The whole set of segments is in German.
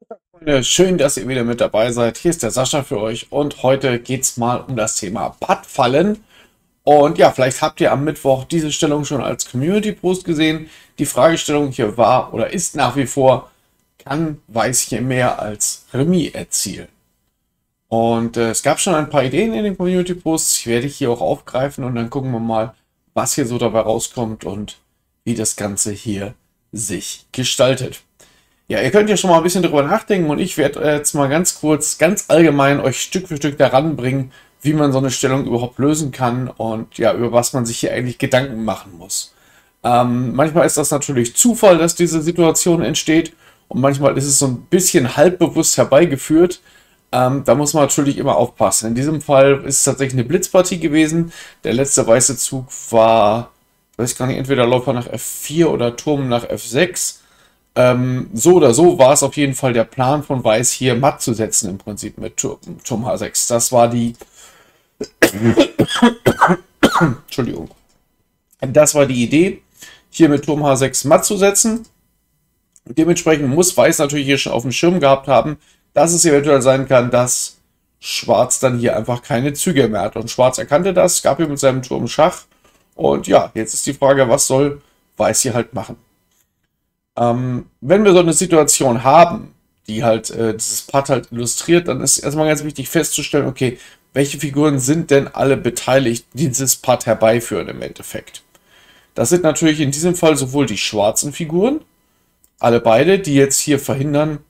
Freunde, schön, dass ihr wieder mit dabei seid. Hier ist der Sascha für euch und heute geht es mal um das Thema Puttfallen. Und ja, vielleicht habt ihr am Mittwoch diese Stellung schon als Community-Post gesehen. Die Fragestellung hier war oder ist nach wie vor, kann Weiß hier mehr als Remis erzielen? Und es gab schon ein paar Ideen in den Community-Posts, die werde ich hier auch aufgreifen und dann gucken wir mal, was hier so dabei rauskommt und wie das Ganze hier sich gestaltet. Ja, ihr könnt ja schon mal ein bisschen drüber nachdenken und ich werde jetzt mal ganz kurz, ganz allgemein euch Stück für Stück daran bringen, wie man so eine Stellung überhaupt lösen kann und ja, über was man sich hier eigentlich Gedanken machen muss. Manchmal ist das natürlich Zufall, dass diese Situation entsteht und manchmal ist es so ein bisschen halbbewusst herbeigeführt. Da muss man natürlich immer aufpassen. In diesem Fall ist es tatsächlich eine Blitzpartie gewesen. Der letzte weiße Zug war, weiß ich gar nicht, entweder Läufer nach F4 oder Turm nach F6. So oder so war es auf jeden Fall der Plan von Weiß, hier matt zu setzen im Prinzip mit Turm H6. Das war die... Entschuldigung. Das war die Idee, hier mit Turm H6 matt zu setzen. Dementsprechend muss Weiß natürlich hier schon auf dem Schirm gehabt haben, dass es eventuell sein kann, dass Schwarz dann hier einfach keine Züge mehr hat. Und Schwarz erkannte das, gab ihm mit seinem Turm Schach. Und ja, jetzt ist die Frage, was soll Weiß hier halt machen? Wenn wir so eine Situation haben, die halt dieses Putt halt illustriert, dann ist erstmal ganz wichtig festzustellen, okay, welche Figuren sind denn alle beteiligt, die dieses Putt herbeiführen im Endeffekt? Das sind natürlich in diesem Fall sowohl die schwarzen Figuren, alle beide, die jetzt hier verhindern,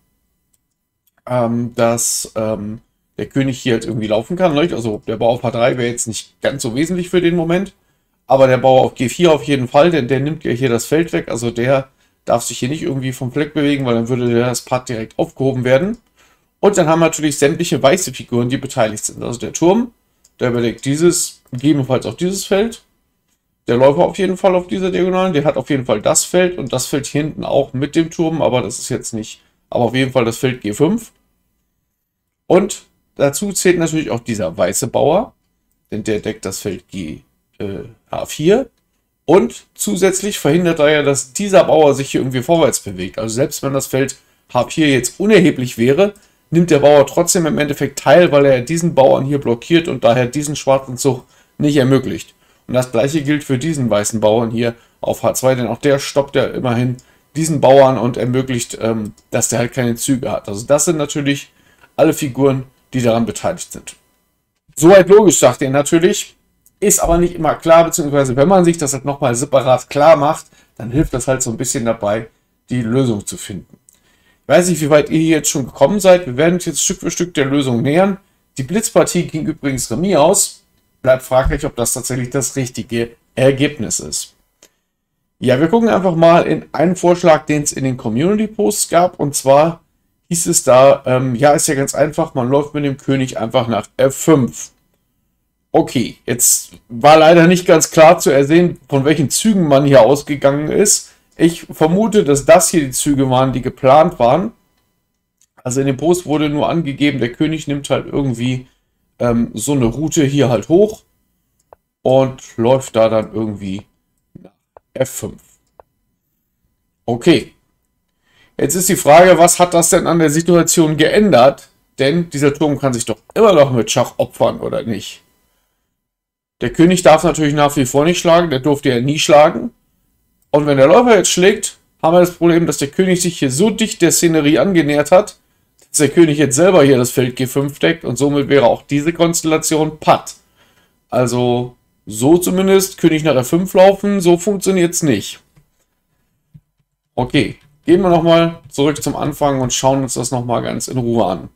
dass der König hier halt irgendwie laufen kann. Nicht? Also der Bauer auf H3 wäre jetzt nicht ganz so wesentlich für den Moment, aber der Bauer auf G4 auf jeden Fall, denn der nimmt ja hier das Feld weg, also der darf sich hier nicht irgendwie vom Fleck bewegen, weil dann würde das Putt direkt aufgehoben werden. Und dann haben wir natürlich sämtliche weiße Figuren, die beteiligt sind. Also der Turm, der überdeckt dieses, gegebenenfalls auch dieses Feld. Der Läufer auf jeden Fall auf dieser Diagonalen, der hat auf jeden Fall das Feld und das Feld hier hinten auch mit dem Turm, aber das ist jetzt nicht, aber auf jeden Fall das Feld G5. Und dazu zählt natürlich auch dieser weiße Bauer, denn der deckt das Feld H4. Und zusätzlich verhindert er ja, dass dieser Bauer sich hier irgendwie vorwärts bewegt. Also selbst wenn das Feld H4 jetzt unerheblich wäre, nimmt der Bauer trotzdem im Endeffekt teil, weil er diesen Bauern hier blockiert und daher diesen schwarzen Zug nicht ermöglicht. Und das gleiche gilt für diesen weißen Bauern hier auf H2, denn auch der stoppt ja immerhin diesen Bauern und ermöglicht, dass der halt keine Züge hat. Also das sind natürlich alle Figuren, die daran beteiligt sind. Soweit logisch, sagt ihr natürlich. Ist aber nicht immer klar, beziehungsweise wenn man sich das halt nochmal separat klar macht, dann hilft das halt so ein bisschen dabei, die Lösung zu finden. Ich weiß nicht, wie weit ihr hier jetzt schon gekommen seid. Wir werden uns jetzt Stück für Stück der Lösung nähern. Die Blitzpartie ging übrigens Remis aus. Bleibt fraglich, ob das tatsächlich das richtige Ergebnis ist. Ja, wir gucken einfach mal in einen Vorschlag, den es in den Community-Posts gab. Und zwar hieß es da, ja, ist ja ganz einfach, man läuft mit dem König einfach nach F5. Okay, jetzt war leider nicht ganz klar zu ersehen, von welchen Zügen man hier ausgegangen ist. Ich vermute, dass das hier die Züge waren, die geplant waren. Also in dem Post wurde nur angegeben, der König nimmt halt irgendwie so eine Route hier halt hoch und läuft da dann irgendwie nach F5. Okay, jetzt ist die Frage, was hat das denn an der Situation geändert? Denn dieser Turm kann sich doch immer noch mit Schach opfern, oder nicht? Der König darf natürlich nach wie vor nicht schlagen, der durfte ja nie schlagen. Und wenn der Läufer jetzt schlägt, haben wir das Problem, dass der König sich hier so dicht der Szenerie angenähert hat, dass der König jetzt selber hier das Feld G5 deckt und somit wäre auch diese Konstellation Patt. Also so zumindest, König nach F5 laufen, so funktioniert es nicht. Okay, gehen wir nochmal zurück zum Anfang und schauen uns das nochmal ganz in Ruhe an.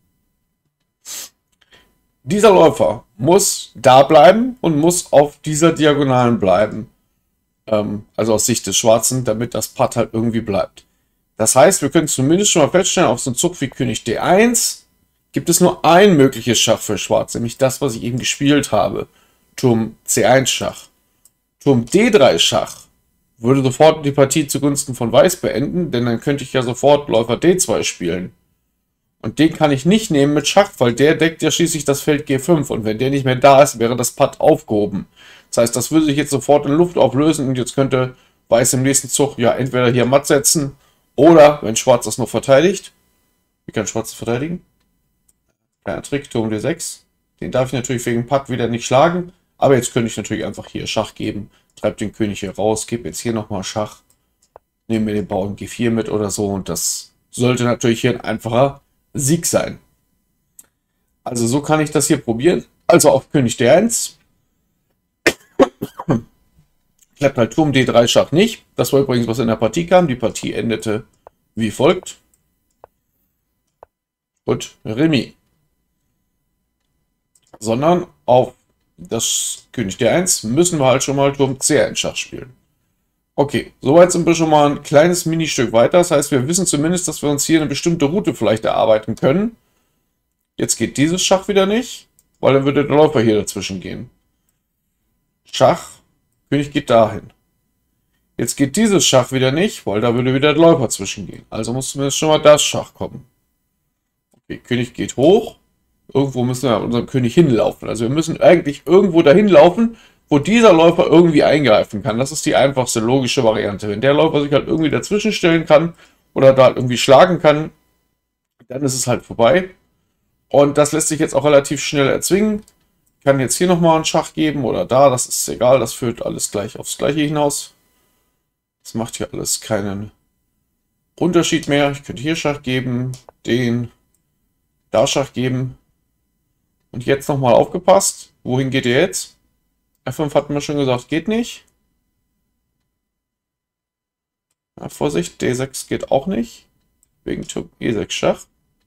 Dieser Läufer muss da bleiben und muss auf dieser Diagonalen bleiben. Also aus Sicht des Schwarzen, damit das Patt halt irgendwie bleibt. Das heißt, wir können zumindest schon mal feststellen, auf so einen Zug wie König D1 gibt es nur ein mögliches Schach für Schwarz, nämlich das, was ich eben gespielt habe. Turm C1 Schach. Turm D3 Schach würde sofort die Partie zugunsten von Weiß beenden, denn dann könnte ich ja sofort Läufer D2 spielen. Und den kann ich nicht nehmen mit Schach, weil der deckt ja schließlich das Feld G5. Und wenn der nicht mehr da ist, wäre das Patt aufgehoben. Das heißt, das würde sich jetzt sofort in Luft auflösen und jetzt könnte Weiß im nächsten Zug ja entweder hier matt setzen oder, wenn Schwarz das noch verteidigt, Wie kann Schwarz verteidigen? Kleiner Trick, Turm D6. Den darf ich natürlich wegen Patt wieder nicht schlagen. Aber jetzt könnte ich natürlich einfach hier Schach geben. Treib den König hier raus, gebe jetzt hier nochmal Schach. Nehme mir den Bauern G4 mit oder so. Und das sollte natürlich hier ein einfacher Sieg sein. Also so kann ich das hier probieren. Also auf König D1. Klappt halt Turm D3 Schach nicht. Das war übrigens, was in der Partie kam. Die Partie endete wie folgt. Und Remis. Sondern auf das König D1 müssen wir halt schon mal Turm C1 Schach spielen. Okay, soweit sind wir schon mal ein kleines Ministück weiter. Das heißt, wir wissen zumindest, dass wir uns hier eine bestimmte Route vielleicht erarbeiten können. Jetzt geht dieses Schach wieder nicht, weil dann würde der Läufer hier dazwischen gehen. Schach, König geht dahin. Jetzt geht dieses Schach wieder nicht, weil da würde wieder der Läufer zwischengehen. Also muss zumindest schon mal das Schach kommen. Okay, König geht hoch. Irgendwo müssen wir unserem König hinlaufen. Also wir müssen eigentlich irgendwo dahin laufen, wo dieser Läufer irgendwie eingreifen kann. Das ist die einfachste logische Variante. Wenn der Läufer sich halt irgendwie dazwischen stellen kann oder da halt irgendwie schlagen kann, dann ist es halt vorbei. Und das lässt sich jetzt auch relativ schnell erzwingen. Ich kann jetzt hier nochmal einen Schach geben oder da, das ist egal, das führt alles gleich aufs Gleiche hinaus. Das macht hier alles keinen Unterschied mehr. Ich könnte hier Schach geben, da Schach geben. Und jetzt nochmal aufgepasst. Wohin geht ihr jetzt? F5 hatten wir schon gesagt, geht nicht. Ja, Vorsicht, D6 geht auch nicht. Wegen Turm E6 Schach.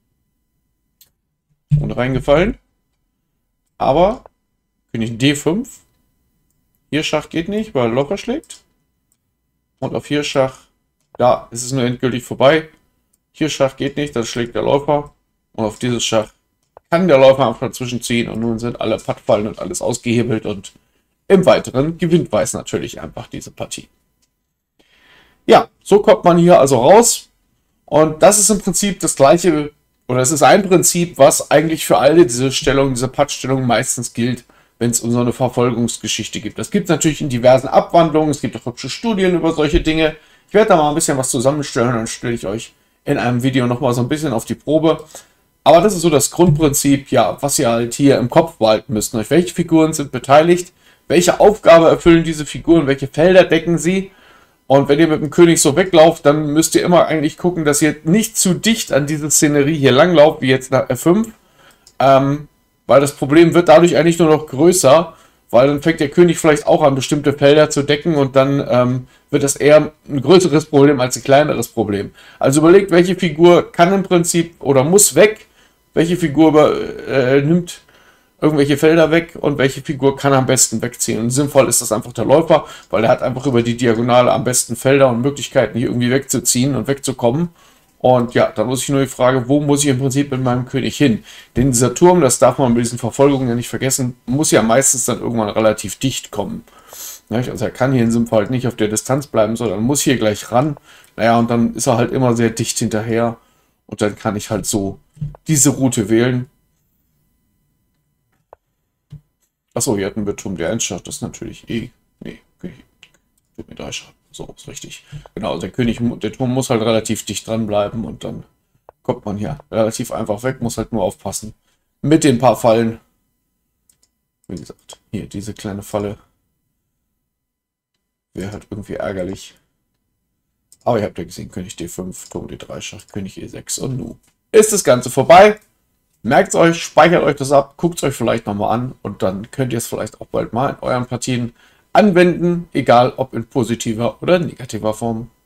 Und reingefallen. Aber König D5. Hier Schach geht nicht, weil er Läufer schlägt. Und auf hier Schach, da ist es nur endgültig vorbei. Hier Schach geht nicht, dann schlägt der Läufer. Und auf dieses Schach kann der Läufer einfach dazwischen ziehen. Und nun sind alle Pattfallen und alles ausgehebelt. Und im Weiteren gewinnt Weiß natürlich einfach diese Partie. Ja, so kommt man hier also raus. Und das ist im Prinzip das gleiche, oder es ist ein Prinzip, was eigentlich für alle diese Stellungen, diese Pattstellungen meistens gilt, wenn es um so eine Verfolgungsgeschichte gibt. Das gibt es natürlich in diversen Abwandlungen, es gibt auch hübsche Studien über solche Dinge. Ich werde da mal ein bisschen was zusammenstellen und dann stelle ich euch in einem Video nochmal so ein bisschen auf die Probe. Aber das ist so das Grundprinzip, ja, was ihr halt hier im Kopf behalten müsst. Welche Figuren sind beteiligt? Welche Aufgabe erfüllen diese Figuren? Welche Felder decken sie? Und wenn ihr mit dem König so weglauft, dann müsst ihr immer eigentlich gucken, dass ihr nicht zu dicht an diese Szenerie hier langlauft, wie jetzt nach F5. Weil das Problem wird dadurch eigentlich nur noch größer, weil dann fängt der König vielleicht auch an, bestimmte Felder zu decken und dann wird das eher ein größeres Problem als ein kleineres Problem. Also überlegt, welche Figur kann im Prinzip oder muss weg, welche Figur nimmt irgendwelche Felder weg und welche Figur kann am besten wegziehen. Und sinnvoll ist das einfach der Läufer, weil er hat einfach über die Diagonale am besten Felder und Möglichkeiten, hier irgendwie wegzuziehen und wegzukommen. Und ja, da muss ich nur die Frage, wo muss ich im Prinzip mit meinem König hin? Denn dieser Turm, das darf man bei diesen Verfolgungen ja nicht vergessen, muss ja meistens dann irgendwann relativ dicht kommen. Also er kann hier in diesem Fall halt nicht auf der Distanz bleiben, sondern muss hier gleich ran. Naja, und dann ist er halt immer sehr dicht hinterher. Und dann kann ich halt so diese Route wählen. Achso, hier hatten wir Turm D1 Schach, das ist natürlich nee, König D3 Schach. So, ist richtig. Genau, der Turm muss halt relativ dicht dran bleiben und dann kommt man hier relativ einfach weg, muss halt nur aufpassen. Mit den paar Fallen. Wie gesagt, hier diese kleine Falle wäre halt irgendwie ärgerlich. Aber ihr habt ja gesehen, König D5, Turm D3 Schach, König E6 und nun ist das Ganze vorbei. Merkt es euch, speichert euch das ab, guckt es euch vielleicht nochmal an und dann könnt ihr es vielleicht auch bald mal in euren Partien anwenden, egal ob in positiver oder negativer Form.